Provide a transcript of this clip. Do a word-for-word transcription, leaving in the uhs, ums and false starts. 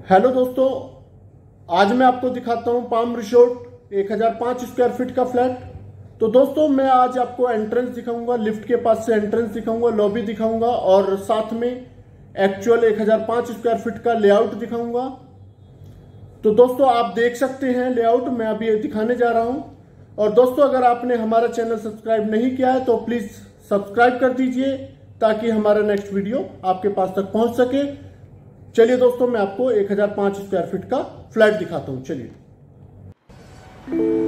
Hello दोस्तों, आज मैं आपको दिखाता हूं पाम रिसोर्ट एक हज़ार पाँच स्क्वायर फीट का फ्लैट। तो दोस्तों मैं आज आपको एंट्रेंस दिखाऊंगा, लिफ्ट के पास से एंट्रेंस दिखाऊंगा, लॉबी दिखाऊंगा और साथ में एक्चुअल एक हज़ार पाँच स्क्वायर फीट का लेआउट दिखाऊंगा। तो दोस्तों आप देख सकते हैं लेआउट मैं अभी दिखाने जा रहा हूं। और दोस्तों अगर आपने हमारा चैनल सब्सक्राइब नहीं किया है तो प्लीज सब्सक्राइब कर दीजिए ताकि हमारा नेक्स्ट वीडियो आपके पास तक पहुंच सके। चलिए दोस्तों मैं आपको एक हज़ार पाँच स्क्वायर फीट का फ्लैट दिखाता हूं। चलिए